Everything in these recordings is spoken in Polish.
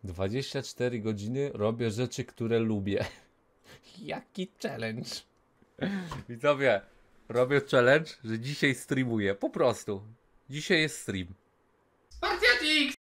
24 godziny robię rzeczy, które lubię. Jaki challenge? Widzowie, robię challenge, że dzisiaj streamuję. Po prostu. Dzisiaj jest stream. Spartiatik!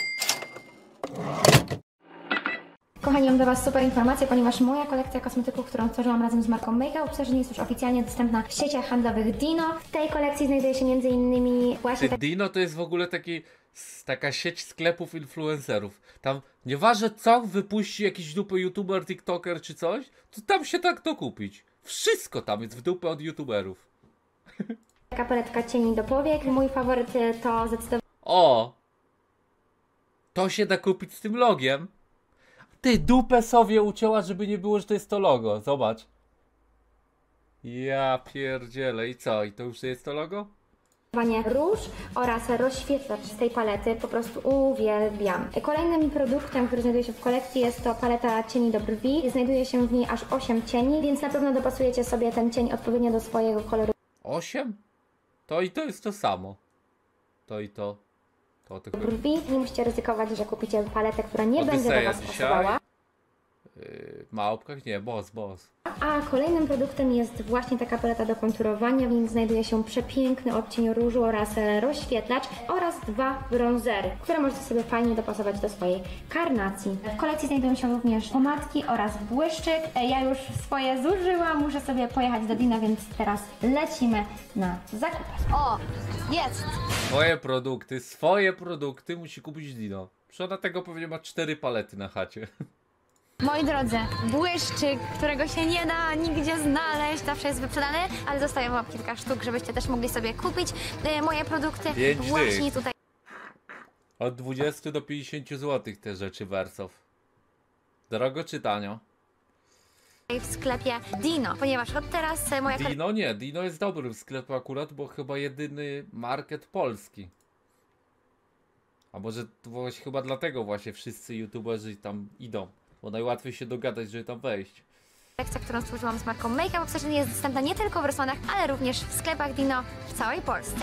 Kochani, mam dla Was super informację, ponieważ moja kolekcja kosmetyków, którą stworzyłam razem z marką Make Obsession, jest już oficjalnie dostępna w sieciach handlowych Dino. W tej kolekcji znajduje się m.in. właśnie Dino to jest w ogóle taka sieć sklepów influencerów. Tam nieważne co wypuści jakiś dupy youtuber, tiktoker czy coś, to tam się tak to kupić. Wszystko tam jest w dupę od youtuberów. taka paletka cieni do powiek. Mój faworyt to zdecydowanie O! To się da kupić z tym logiem. Ty dupę sobie ucięła, żeby nie było, że to jest to logo. Zobacz. Ja pierdzielę. I co? I to już jest to logo? róż oraz rozświetlacz z tej palety. Po prostu uwielbiam. Kolejnym produktem, który znajduje się w kolekcji, jest to paleta cieni do brwi. Znajduje się w niej aż 8 cieni, więc na pewno dopasujecie sobie ten cień odpowiednio do swojego koloru 8? To i to jest to samo. To i to. To tylko... brwi. Nie musicie ryzykować, że kupicie paletę, która nie będzie do Was pasowała. Małpkach? Nie, boss. A kolejnym produktem jest właśnie taka paleta do konturowania, w nim znajduje się przepiękny odcień różu oraz rozświetlacz oraz 2 bronzery, które możecie sobie fajnie dopasować do swojej karnacji. W kolekcji znajdują się również pomadki oraz błyszczyk. Ja już swoje zużyłam, muszę sobie pojechać do Dina, więc teraz lecimy na zakupy. O, jest! Swoje produkty musi kupić Dino. Przecież tego pewnie ma 4 palety na chacie. Moi drodzy, błyszczyk, którego się nie da nigdzie znaleźć, zawsze jest wyprzedany, ale zostawiam wam kilka sztuk, żebyście też mogli sobie kupić moje produkty 5 właśnie dych. tutaj Od 20 do 50 zł te rzeczy Wersow. Drogo czy tanio? w sklepie Dino, ponieważ od teraz moja Dino nie, Dino jest dobry w sklepie akurat, bo chyba jedyny market polski. A może to właśnie chyba dlatego właśnie wszyscy youtuberzy tam idą, bo najłatwiej się dogadać, żeby tam wejść. kolekcja, którą stworzyłam z marką Make Obsession, jest dostępna nie tylko w Rosmanach, ale również w sklepach Dino w całej Polsce.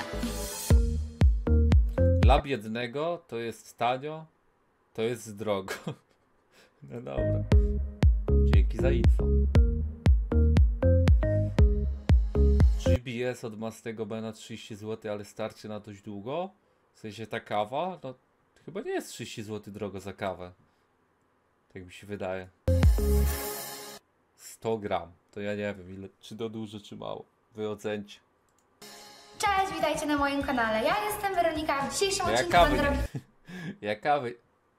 Dla biednego to jest tanio, to jest drogo. No dobra. Dzięki za info. GBS od Mastego Bena 30 zł, ale starczy na dość długo. W sensie ta kawa, no chyba nie jest 30 zł drogo za kawę. Tak mi się wydaje. 100 gram. To ja nie wiem, czy to dużo, czy mało. Wy ocencie. Cześć, witajcie na moim kanale. Ja jestem Weronika, w dzisiejszym odcinku kawy będę robić... Ja kawy...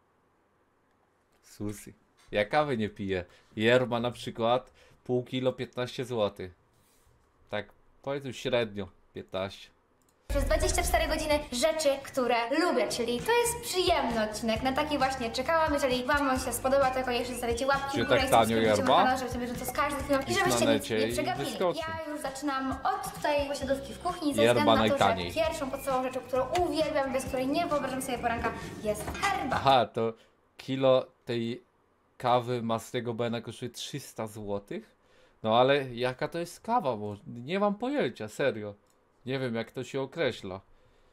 Susi. Ja kawy nie piję. Yerba na przykład pół kilo 15 zł. Tak powiedzmy średnio 15. Przez 24 godziny rzeczy, które lubię, czyli to jest przyjemny odcinek. Na taki właśnie czekałam. Jeżeli Wam się spodoba, to koniecznie zostawicie łapki Czy w górę tak i tanio subskrybujcie mój yerba? kanał, żebyście bieżąco z każdym filmem i Jest żebyście na nic necie nie i przegapili. wyskoczy. Ja już zaczynam od tutaj posiadówki w kuchni, ze Yerba względu na to, że najtaniej. pierwszą podstawową rzeczą, którą uwielbiam, bez której nie wyobrażam sobie poranka, jest herbata. Aha, to kilo tej kawy Mastego Bena kosztuje 300 zł? No ale jaka to jest kawa? Bo nie mam pojęcia, serio. Nie wiem jak to się określa.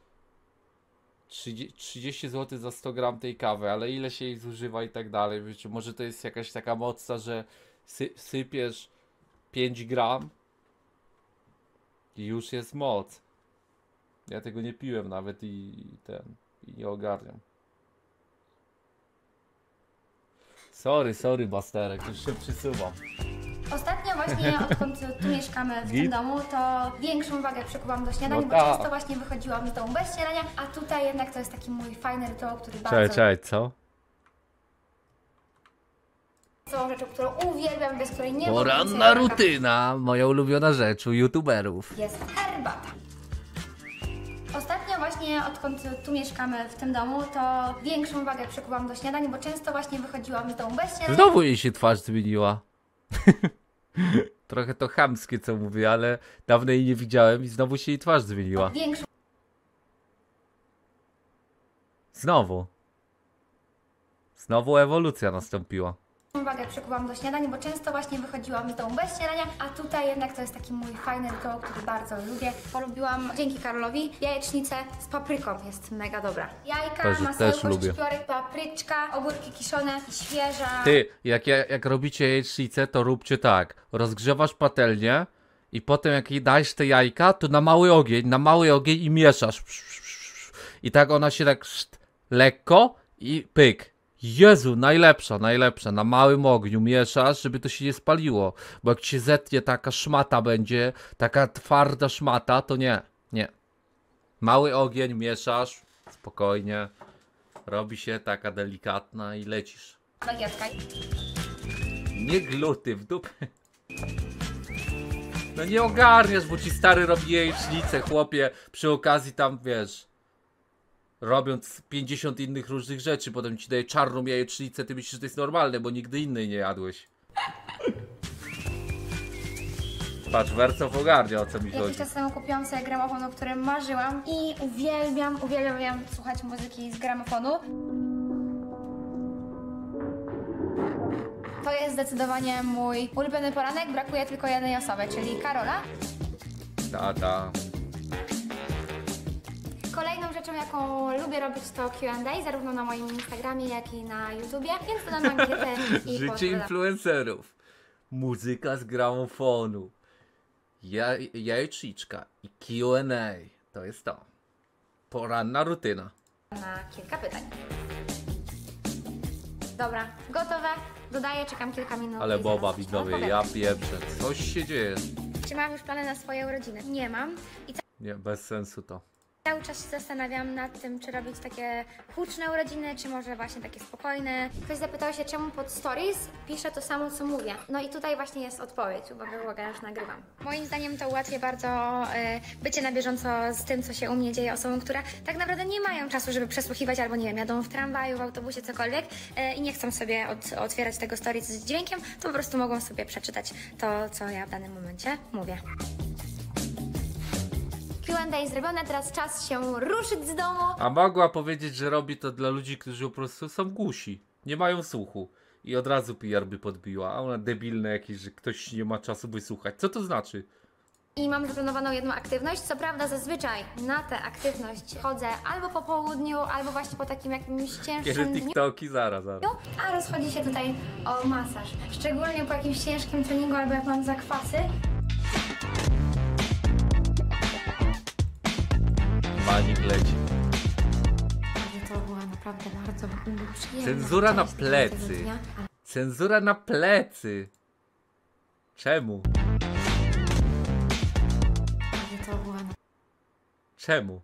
30 zł za 100 gram tej kawy, ale ile się jej zużywa i tak dalej. Wiecie, może to jest jakaś taka mocna, że sypiesz 5 gram i już jest moc. Ja tego nie piłem nawet i nie ogarniam. Sorry, Basterek, już się przysuwam. Ostatnio właśnie, odkąd tu mieszkamy w tym domu, to większą wagę przykuwam do śniadań, No bo tak. często właśnie wychodziłam z domu bez śniadania, a tutaj jednak to jest taki mój fajny rytuał, który bardzo... Co? Są rzeczą, którą uwielbiam, bez której nie Poranna wyobrażam sobie poranka, rutyna, moja ulubiona rzecz u youtuberów. jest herbata. Ostatnio właśnie, odkąd tu mieszkamy w tym domu, to większą wagę przykuwam do śniadań, bo często właśnie wychodziłam z domu bez śniadania. Znowu jej się twarz zmieniła. Trochę to chamskie co mówię, ale dawno jej nie widziałem i znowu się jej twarz zmieniła. Większą Znowu ewolucja nastąpiła. Uwagę przykuwam do śniadań, bo często właśnie wychodziłam z domu bez śniadania, a tutaj jednak to jest taki mój fajny rytuał, który bardzo lubię. Polubiłam dzięki Karolowi jajecznicę z papryką, jest mega dobra. Jajka, Też masełko, lubię. szczypiorek, papryczka, ogórki kiszone i świeża. Ty, jak robicie jajecznicę, to róbcie tak. Rozgrzewasz patelnię i potem jak jej dajesz te jajka, to na mały ogień i mieszasz. I tak ona się tak lekko i pyk. Jezu, najlepsza. Na małym ogniu mieszasz, żeby to się nie spaliło. Bo jak ci się zetnie taka szmata będzie, taka twarda szmata, to nie. Mały ogień, mieszasz, spokojnie. Robi się taka delikatna i lecisz. Bagietka. Nie gluty w dupę. No nie ogarniasz, bo ci stary robi jajecznicę, chłopie, przy okazji tam, wiesz, robiąc 50 innych różnych rzeczy, potem ci daje czarną jajecznicę, ty myślisz, że to jest normalne, bo nigdy innej nie jadłeś. Patrz, Wersow ogarnia, o co mi Jakiś chodzi. czas temu kupiłam sobie gramofon, o którym marzyłam i uwielbiam słuchać muzyki z gramofonu. To jest zdecydowanie mój ulubiony poranek, brakuje tylko jednej osoby, czyli Karola. Ta. Kolejną rzeczą, jaką lubię robić, to Q&A, zarówno na moim Instagramie, jak i na YouTubie, więc dodam ankietę i Życie podam. influencerów. Muzyka z gramofonu. Jajeczniczka i Q&A. To jest to. Poranna rutyna. Na kilka pytań. Dobra, gotowe. Dodaję, czekam kilka minut. Ale i Boba, zaraz widzowie, zacznę ja opowiadać. pieprzę. Coś się dzieje. Czy mam już plany na swoje urodziny? Nie mam. I Nie, bez sensu to. cały czas się zastanawiam nad tym, czy robić takie huczne urodziny, czy może właśnie takie spokojne. Ktoś zapytał się, czemu pod stories piszę to samo, co mówię. No i tutaj właśnie jest odpowiedź. Uwaga, już nagrywam. Moim zdaniem to ułatwia bardzo bycie na bieżąco z tym, co się u mnie dzieje osobom, które tak naprawdę nie mają czasu, żeby przesłuchiwać, albo nie wiem, jadą w tramwaju, w autobusie, cokolwiek i nie chcą sobie otwierać tego stories z dźwiękiem, to po prostu mogą sobie przeczytać to, co ja w danym momencie mówię. Q&A zrobione, teraz czas się ruszyć z domu. A mogła powiedzieć, że robi to dla ludzi, którzy po prostu są głusi. Nie mają słuchu. I od razu PR by podbiła. A ona debilne jakieś, że ktoś nie ma czasu wysłuchać. Co to znaczy? I mam zaplanowaną jedną aktywność. Co prawda zazwyczaj na tę aktywność chodzę albo po południu, albo właśnie po takim jakimś Kiedy cięższym dniu. TikToki? Zaraz. A rozchodzi się tutaj o masaż. Szczególnie po jakimś ciężkim treningu albo jak mam zakwasy. Manik leci. To była naprawdę bardzo przyjemna Cenzura na część plecy. tego dnia, Cenzura na plecy. Czemu? ale to była Czemu?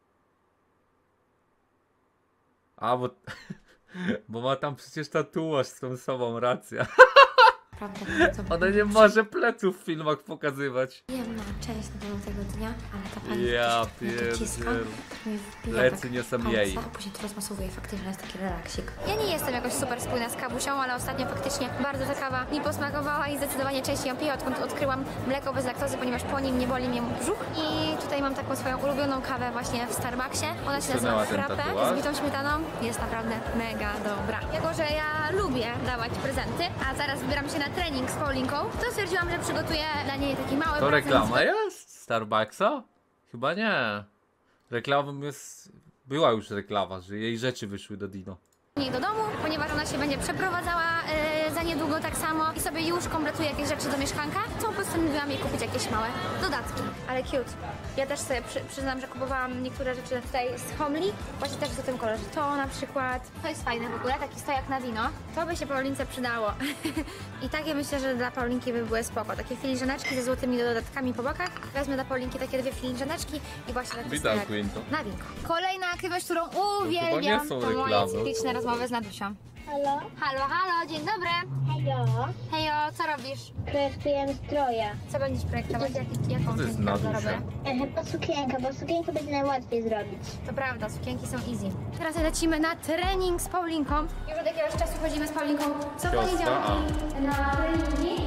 A, bo... Bo ma tam przecież tatuaż z tą sobą, racja. naprawdę bardzo Ona nie może pleców w filmach pokazywać. przyjemna część tego dnia, ale ta pani Ja mnie dociska, pierdzielę. mnie wbija Plecy tak nie są palce, jej. a później to rozmasowuje, faktycznie jest taki relaksik. Ja nie jestem jakoś super spójna z kawusią, ale ostatnio faktycznie bardzo ta kawa mi posmakowała i zdecydowanie częściej ją piję, odkąd odkryłam mleko bez laktozy, ponieważ po nim nie boli mnie brzuch. I tutaj mam taką swoją ulubioną kawę właśnie w Starbucksie. Ona się nazywa Wsunęła ten frappe tatuaż? z bitą śmietaną. Jest naprawdę mega dobra. Jako że ja lubię dawać prezenty, a zaraz wybieram się na trening z Paulinką, to stwierdziłam, że przygotuję dla niej taki mały To prezent. reklama jest? Starbucksa? Chyba nie. Reklamą jest... Była już reklama, że jej rzeczy wyszły do Dino. Niej do domu, ponieważ ona się będzie przeprowadzała za niedługo tak samo i sobie już kompletuje jakieś rzeczy do mieszkanka, to postanowiłam jej kupić jakieś małe dodatki. Ale cute. Ja też sobie przyznam, że kupowałam niektóre rzeczy tutaj z Homely, właśnie też w tym kolorze. To na przykład, to jest fajne w ogóle, taki stojak na wino. To by się Paulince przydało. I takie myślę, że dla Paulinki by były spoko. Takie filiżaneczki ze złotymi dodatkami po bokach. Wezmę dla Paulinki takie dwie filiżaneczki i właśnie taki Witam, stojak Quinto. na winko. Kolejna aktywność, którą chyba uwielbiam, nie są to moje reklamy. cykliczne rozmowy z Nadusią. Halo? Halo, dzień dobry. Hejo, Hejo, co robisz? projektujemy stroje. Co będziesz projektować? Jaką To jest piękną Nadusia. zarobę? Chyba sukienkę, bo sukienkę będzie najłatwiej zrobić. To prawda, sukienki są easy. Teraz lecimy na trening z Paulinką. Już od jakiegoś czasu chodzimy z Paulinką co poniedziałki na treningi.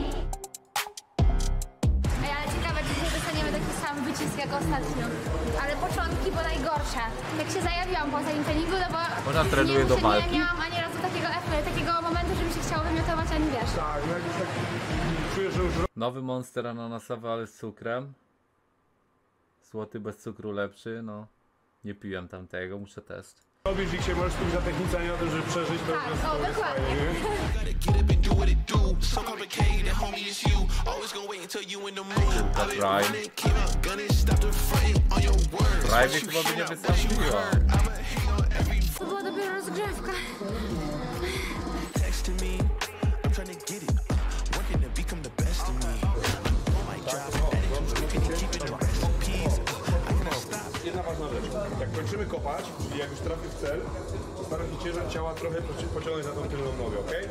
Ej, ale ciekawe, czy dzisiaj dostaniemy taki sam wycisk jak ostatnio. Ale początki bo najgorsze. Jak się zajawiłam po ostatnim treningu, no bo Ona trenuje do walki? nie miałam ani razu takiego momentu, że mi się chciało wymiotować, a potem wiesz. Tak, no jak już tak czuję, że już Nowy Monster ananasowy, ale z cukrem. Złoty bez cukru lepszy, no. Nie piłem tamtego, muszę test. robisz i się możesz skupić na technice, a nie na tym, żeby przeżyć, to Tak, jest, o, to jest dokładnie. fajnie, nie? Prawie chyba by nie wystąpiła. To była dopiero rozgrzewka. Jedna ważna rzecz. Jak kończymy kopać i jak już trafię w cel, to staram się ciężar ciała trochę pociągnąć na tą tylną nogę, okej?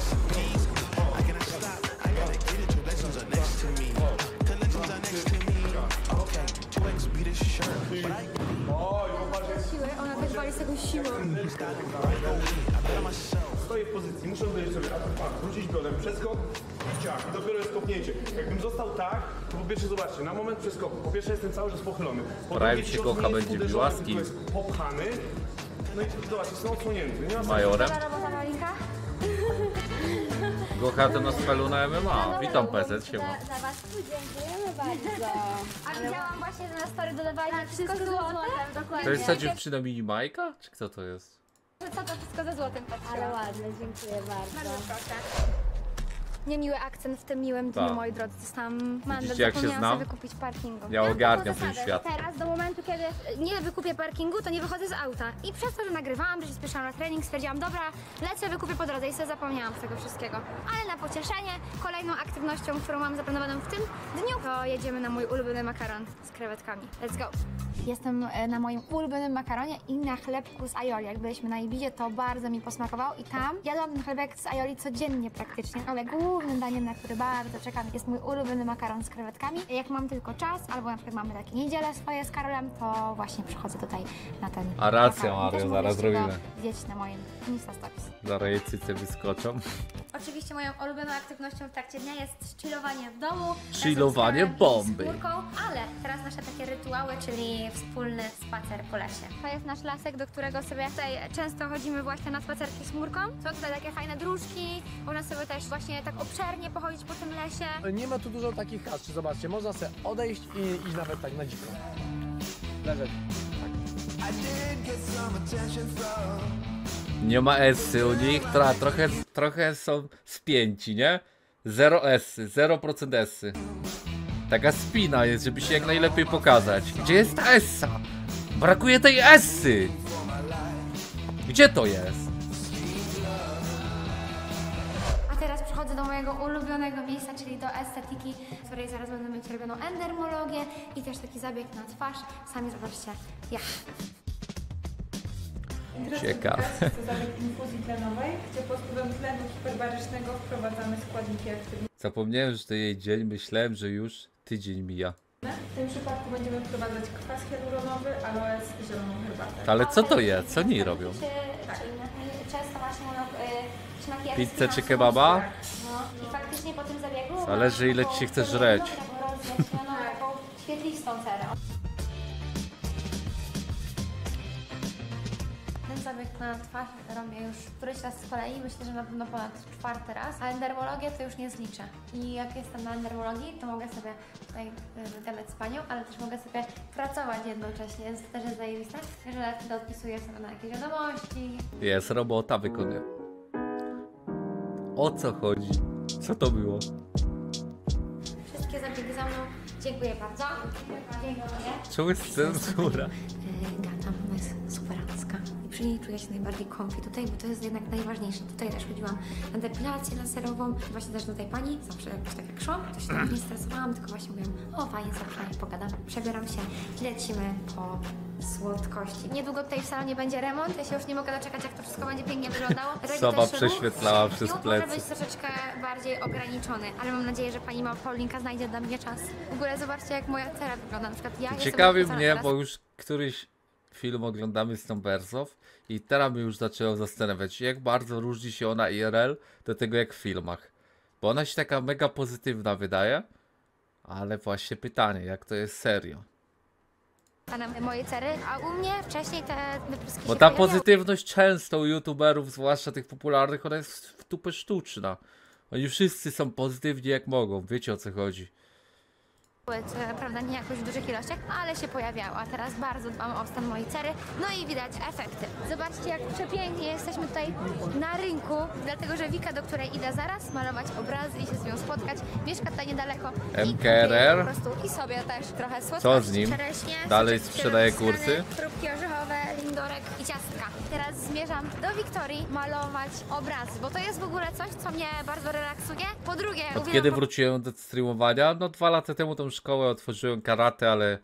Oj, popatrz, Siły, ona też wali z tego siłą. stoję w pozycji, muszę uderzyć sobie, wrócić biodrem, przeskok, ciach, i dopiero jest kopnięcie. Jakbym został tak, to po pierwsze zobaczcie, na moment przeskoku, po pierwsze jestem cały czas pochylony. Po Prawie drugie, się cios kocha nie jest będzie uderzony, biła z kim? tylko jest popchany. No i zobacz, jestem odsłonięty. Nie ma Majorem. Dobra robota, Malinka. Gocha to na spelu na MMA. Witam PZ, siema. Za was dziękujemy bardzo. A widziałam właśnie, że na story dodawali wszystko ze złotem. Dokładnie. To jest ta dziewczyna mini Majka? Czy kto to jest? Co to wszystko ze złotem patrzyła. Ale ładne, dziękuję bardzo. Niemiły akcent w tym miłym dniu, Tak. moi drodzy. Zostałam mandat, Widzicie, jak się zapomniałam znam? sobie wykupić parkingu. Ja mam ogarniam taką ten zasadę, świat. że teraz do momentu, kiedy nie wykupię parkingu, to nie wychodzę z auta. I przez to, że nagrywałam, że się spieszałam na trening, stwierdziłam, dobra, lecę, wykupię po drodze i sobie zapomniałam z tego wszystkiego. Ale na pocieszenie, kolejną aktywnością, którą mam zaplanowaną w tym dniu, to jedziemy na mój ulubiony makaron z krewetkami. Let's go! Jestem na moim ulubionym makaronie i na chlebku z aioli. Jak byliśmy na Ibizie, to bardzo mi posmakował i tam jadłam ten chlebek z aioli codziennie praktycznie, ale głównym daniem, na który bardzo czekam, jest mój ulubiony makaron z krewetkami. Jak mam tylko czas, albo na przykład mamy takie niedziele swoje z Karolem, to właśnie przychodzę tutaj na ten A racja, makaron. I też Mario, zaraz mogliście go zrobimy. zjeść na moim Insta Stories. Zaraz jej cyce wyskoczą. Oczywiście moją ulubioną aktywnością w trakcie dnia jest chillowanie w domu. Chillowanie razem z Karolem i bomby. z córką, ale teraz nasze takie rytuały, czyli wspólny spacer po lesie. To jest nasz lasek, do którego sobie tutaj często chodzimy właśnie na spacerki z murką. Są tutaj takie fajne dróżki, można sobie też właśnie tak obszernie pochodzić po tym lesie. Nie ma tu dużo takich haczy, zobaczcie, można sobie odejść i iść nawet tak na dziko. Leżeć. Nie ma S-y u nich, trochę są spięci, nie? 0 S-y, 0% S-y. Taka spina jest, żeby się jak najlepiej pokazać. Gdzie jest ta S-a? Brakuje tej S-y! Gdzie to jest? A teraz przechodzę do mojego ulubionego miejsca, czyli do estetyki, w której zaraz będę mieć robioną endermologię i też taki zabieg na twarz. Sami zobaczcie, jak. Ciekawe. To zabieg infuzji tlenowej, gdzie pod wpływem tlenu hiperbarycznego wprowadzamy składniki aktywne. Zapomniałem, że to jej dzień, myślałem, że już tydzień mija. W tym przypadku będziemy wprowadzać kwas hialuronowy, aloes i zieloną herbatę. Ale co to jest? Co oni robią? Często właśnie mówią, czy makijaż Pizzę spinaczy. czy kebaba? No i faktycznie po tym zabiegu... Zależy, ile ci się chce żreć. Taką świetlistą cerę. Ten zabieg na twarz robię już któryś raz z kolei, myślę, że na pewno ponad 4. raz, a endermologię to już nie zliczę. I jak jestem na endermologii, to mogę sobie tutaj gadać z panią, ale też mogę sobie pracować jednocześnie, więc to też jest zajebiste, że wtedy odpisuję sobie na jakieś wiadomości. Jest robota, wykonuje. O co chodzi? Co to było? Wszystkie zabiegi za mną. Dziękuję bardzo. Dziękuję. Czemu jest cenzura? Gata, ona jest superancka. I przy niej czuję się najbardziej comfy tutaj, bo to jest jednak najważniejsze. Tutaj też chodziłam na depilację laserową. Właśnie też do tej pani, zawsze jakoś tak jak szłam, to się tak nie stresowałam, tylko właśnie mówiłam, o fajnie, zawsze na nie pogadam. Przebieram się i lecimy po słodkości. Niedługo tutaj w salonie będzie remont. Ja się już nie mogę doczekać, jak to wszystko będzie pięknie wyglądało. Dlatego Soba też ruch prześwietlała przez ruch plecy. może być troszeczkę bardziej ograniczony, ale mam nadzieję, że pani Paulinka znajdzie dla mnie czas. W ogóle zobaczcie, jak moja cera wygląda. Na przykład ja jestem Ciekawi zachwycona mnie, teraz. bo już któryś film oglądamy z tą Bersow i teraz mnie już zaczęło zastanawiać, jak bardzo różni się ona IRL do tego jak w filmach. Bo ona się taka mega pozytywna wydaje, ale właśnie pytanie, jak to jest serio. Panem mojej cery, a u mnie wcześniej te wypryski Bo się ta pojawiały. pozytywność często u youtuberów, zwłaszcza tych popularnych, ona jest w dupę sztuczna. Oni wszyscy są pozytywni jak mogą, wiecie o co chodzi. Co prawda nie jakoś w dużych ilościach, ale się pojawiało, a teraz bardzo dbam o stan mojej cery, no i widać efekty. Zobaczcie, jak przepięknie jesteśmy tutaj na rynku, dlatego że Wika, do której idę zaraz malować obrazy i się z nią spotkać, mieszka tutaj niedaleko i MKRR. kupię po prostu i sobie też trochę słodkości. Co z nim? Czereśnie, Dalej soczek sprzedaje zielony, kursy? chrupki orzechowe, lindorek i ciastka. Teraz zmierzam do Wiktorii malować obrazy, bo to jest w ogóle coś, co mnie bardzo relaksuje. Po drugie, Od uwielbiam kiedy wróciłem do streamowania? No 2 lata temu tą szkołę otworzyłem karate, ale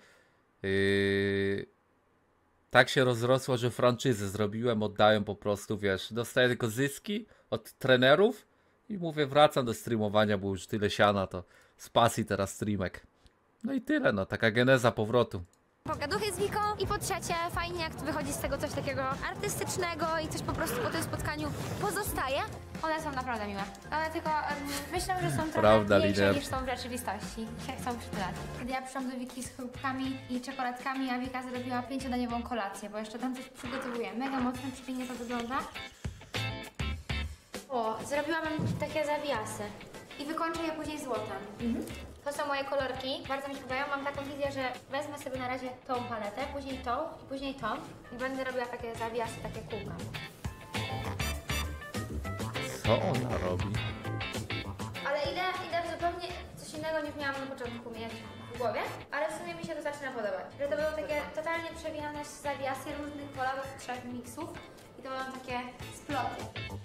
tak się rozrosło, że franczyzę zrobiłem, oddałem po prostu, wiesz, dostaję tylko zyski od trenerów i mówię, wracam do streamowania, bo już tyle siana, to z pasji teraz streamek. No i tyle, no, taka geneza powrotu. pogaduchy z Wiką i po trzecie fajnie jak wychodzi z tego coś takiego artystycznego i coś po prostu po tym spotkaniu pozostaje. One są naprawdę miłe, ale tylko myślę, że są trochę Prawda, mniejsze lider. niż są w rzeczywistości. Się chcą przytulać. Kiedy ja przyszłam do Wiki z chrupkami i czekoladkami, a Wika zrobiła 5-daniową kolację, bo jeszcze tam coś przygotowuję. Mega mocno przyjemnie to wygląda. O, zrobiłabym takie zawiasy i wykończę je później złotem. To są moje kolorki, bardzo mi się podobają. Mam taką wizję, że wezmę sobie na razie tą paletę, później tą i później tą i będę robiła takie zawiasy, takie kółka. Co ona robi? Ale idę w zupełnie coś innego niż miałam na początku mieć w głowie, ale w sumie mi się to zaczyna podobać. Że to były takie totalnie przewijane zawiasy różnych kolorów, 3 miksów i to będą takie sploty.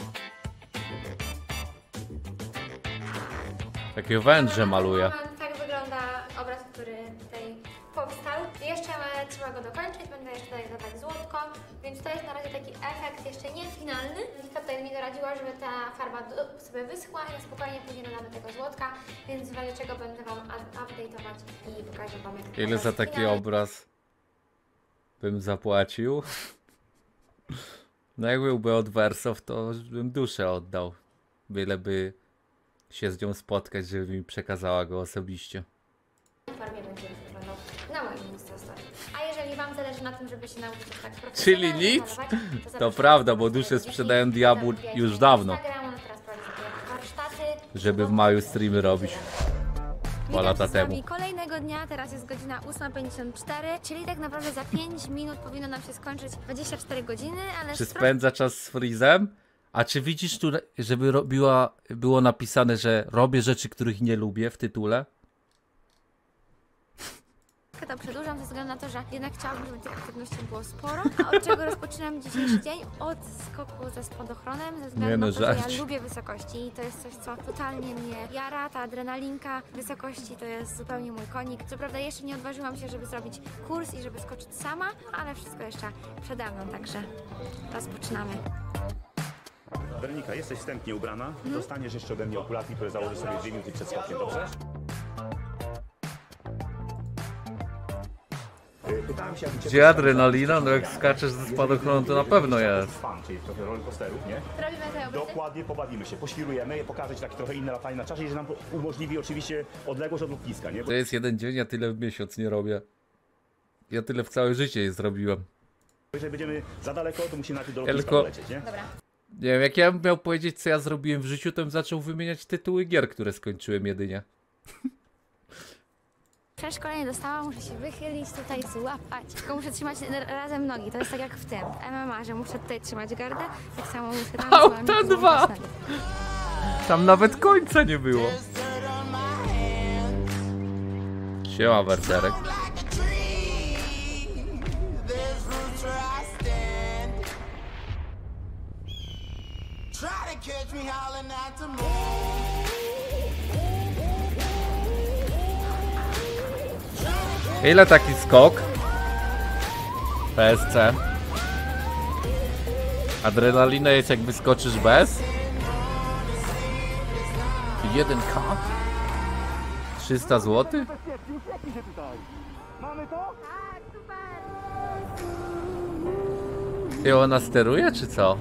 Takie węże maluje. Tak wygląda obraz, który tutaj powstał. Jeszcze trzeba go dokończyć, będę jeszcze tutaj dodawać złotko, więc to jest na razie taki efekt jeszcze nie finalny. Wika tutaj mi doradziła, żeby ta farba sobie wyschła i na spokojnie później dodamy tego złotka, więc w razie czego będę Wam update'ować i pokażę Wam jak Ile za taki finalny. obraz bym zapłacił? No jak byłby od Wersow, to bym duszę oddał. Byleby się z nią spotkać, żeby mi przekazała go osobiście. W formie będzie wyglądał na moim Instastory. A jeżeli Wam zależy na tym, żeby się nauczyć tak Czyli profesjonalnie nic? malować, To zapraszam prawda, bo na duszę Wiki, sprzedają diabłu potem wbijajcie już na dawno. Instagram, ona teraz prowadzi takie warsztaty. Żeby w maju streamy robić. 2 lata temu. Kolejnego dnia, teraz jest godzina 8:54, czyli tak naprawdę za 5 minut powinno nam się skończyć 24 godziny, ale Czy spędza czas z Freezem? A czy widzisz tu, żeby było napisane, że robię rzeczy, których nie lubię w tytule? to przedłużam ze względu na to, że jednak chciałabym, żeby tych aktywności było sporo. A od czego rozpoczynam dzisiejszy dzień? Od skoku ze spadochronem, ze względu Nie no, na to, że żarć. ja lubię wysokości i to jest coś, co totalnie mnie jara, ta adrenalinka wysokości to jest zupełnie mój konik. Co prawda jeszcze nie odważyłam się, żeby zrobić kurs i żeby skoczyć sama, ale wszystko jeszcze przede mną, także rozpoczynamy. Weronika, jesteś wstępnie ubrana, dostaniesz jeszcze ode mnie okularki, które założysz sobie 2 minuty przed skokiem, dobrze? Pytałem się, jak Gdzie adrenalina? No jak skaczesz ze spadochronu, to na pewno jest. Fan, czyli trochę rollercoasterów, nie? Robimy te obrysy? Dokładnie, pobawimy się, poświrujemy, pokażę Ci takie trochę inne latanie na czasie, że nam umożliwi oczywiście odległość od lotniska, nie? Bo To jest jeden dzień, ja tyle w miesiąc nie robię. Ja tyle w całe życie je zrobiłem. jeżeli będziemy za daleko, to musimy najpierw do Ja lotniska tylko- polecieć, nie? Dobra. Nie wiem, jak ja bym miał powiedzieć, co ja zrobiłem w życiu, to bym zaczął wymieniać tytuły gier, które skończyłem jedynie. Przeszkolenie dostałam, muszę się wychylić, tutaj złapać. Tylko muszę trzymać razem nogi. To jest tak jak w tym, w MMA, że muszę tutaj trzymać gardę. Tak samo muszę tam Auta trzymać 2. nogi. Tam nawet końca nie było. Siema, Werderek. Ile taki skok? PSC. Adrenalina jest jak wyskoczysz bez? 1K? 300 zł? I ona steruje, czy co?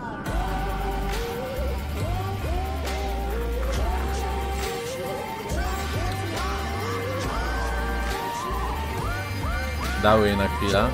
Dały jej na chwilę.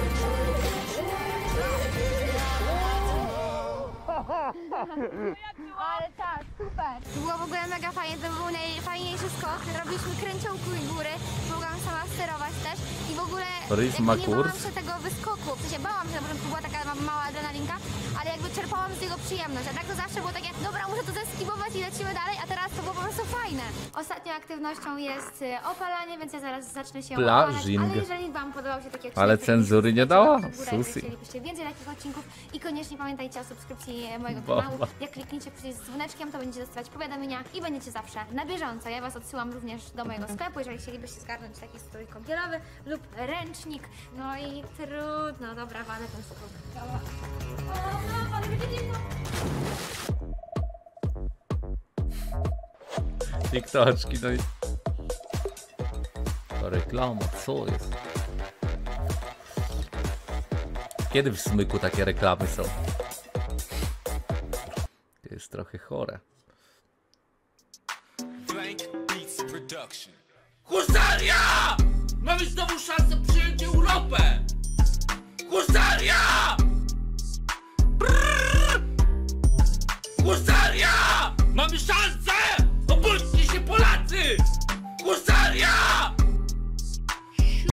Ale tak, super. Było w ogóle mega fajnie, to był najfajniejszy skok. Robiliśmy kręciołku i góry, mogłam sama sterować też i w ogóle Rys jakby ma nie bałam kurs. się tego wyskoku. W sensie bałam się, na początku była taka mała adrenalinka, ale jakby czerpałam z niego przyjemność. A tak to zawsze było takie, dobra, muszę to zeskipować i lecimy dalej, a teraz to było po prostu fajne. Ostatnią aktywnością jest opalanie, więc ja zaraz zacznę się Plażing. opalać. Ale jeżeli wam podobał się taki odcinek, Ale to cenzury nie kliknijcie dała? łapkę w górę, jeżeli Susi. chcielibyście więcej takich odcinków i koniecznie pamiętajcie o subskrypcji mojego Bomba. kanału. Jak klikniecie przycisk z dzwoneczkiem, to będziecie dostawać powiadomienia i będziecie zawsze na bieżąco. Ja was odsyłam również do mojego sklepu, jeżeli chcielibyście zgarnąć taki strój kąpielowy lub ręcznik. No i trudno, dobra, walę ten skok. O, no, pan będzie TikToczki, no i... To reklama, co jest? Kiedy w Smyku takie reklamy są? To jest trochę chore. Husaria! Mamy znowu szansę przyjąć Europę! Husaria! Brrr! Husaria! Mamy szansę!